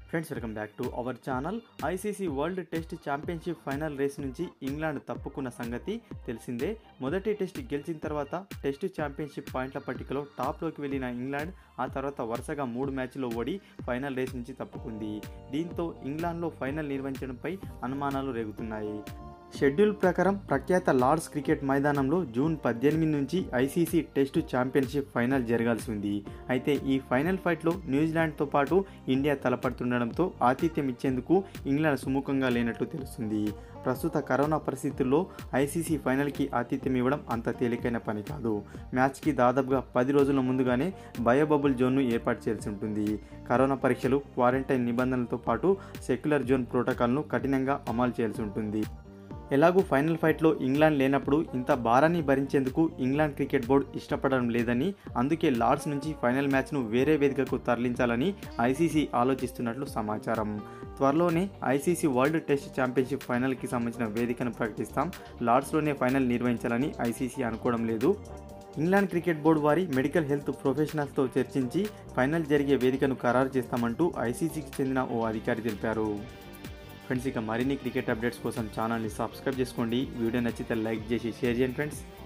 Friends welcome back to our channel. ICC world test championship final race నుంచి England తప్పుకున్న సంగతి తెలిసిందే. మొదటి టెస్ట్ గెలిచిన తర్వాత టెస్ట్ ఛాంపియన్షిప్ పాయింట్ల పట్టికలో టాప్లోకి వెళ్ళిన ఇంగ్లాండ్ ఆ తర్వాత వరుసగా 3 మ్యాచ్ల్లో ఓడి ఫైనల్ రేస్ నుంచి తప్పుకుంది. దీంతో ఇంగ్లాండ్లో ఫైనల్ నిర్వహించడంపై అనుమానాలు రేగుతున్నాయి. షెడ్యూల్ ప్రకారం ప్రఖ్యాత లార్డ్స్ క్రికెట్ మైదానంలో జూన్ 18 నుంచి ఐసీసీ టెస్ట్ ఛాంపియన్షిప్ ఫైనల్ జరగాల్సి ఉంది. అయితే ఈ ఫైనల్ ఫైట్లో న్యూజిలాండ్తో పాటు ఇండియా తలపడుతుండడంతో ఆతిథ్యం ఇచ్చేందుకు ఇంగ్లాండ్ సుముఖంగా లేనట్లు తెలుస్తుంది. ప్రస్తుత కరోనా పరిస్థితుల్లో ఐసీసీ ఫైనల్కి ఆతిథ్యం ఇవ్వడం అంత తేలికైన పని కాదు. మ్యాచ్కి దాదాపుగా 10 రోజుల ముందుగానే బయోబబుల్ జోన్ను ఏర్పాటు చేయాల్సి ఉంటుంది. కరోనా పరీక్షలు, క్వారంటైన్ నిబంధనలతో పాటు సెక్యులర్ జోన్ ప్రోటోకాల్ను కఠినంగా అమలు చేయాల్సి ఉంటుంది. ఎలాగూ ఫైనల్ ఫైట్లో ఇంగ్లాండ్ లేనప్పుడు ఇంత భారాన్ని భరించేందుకు ఇంగ్లాండ్ క్రికెట్ బోర్డు ఇష్టపడడం లేదని, అందుకే లార్డ్స్ నుంచి ఫైనల్ మ్యాచ్ను వేరే వేదికకు తరలించాలని ఐసీసీ ఆలోచిస్తున్నట్లు సమాచారం. త్వరలోనే ఐసీసీ వరల్డ్ టెస్ట్ ఛాంపియన్షిప్ ఫైనల్కి సంబంధించిన వేదికను ప్రకటిస్తాం. లార్డ్స్లోనే ఫైనల్ నిర్వహించాలని ఐసీసీ అనుకోవడం లేదు. ఇంగ్లాండ్ క్రికెట్ బోర్డు వారి మెడికల్ హెల్త్ ప్రొఫెషనల్స్తో చర్చించి ఫైనల్ జరిగే వేదికను ఖరారు చేస్తామంటూ ఐసీసీకి చెందిన ఓ అధికారి తెలిపారు. ఫ్రెండ్స్, ఇక మరిన్ని క్రికెట్ అప్డేట్స్ కోసం ఛానల్ని సబ్స్క్రైబ్ చేసుకోండి. వీడియో నచ్చితే లైక్ చేసి షేర్ చేయండి ఫ్రెండ్స్.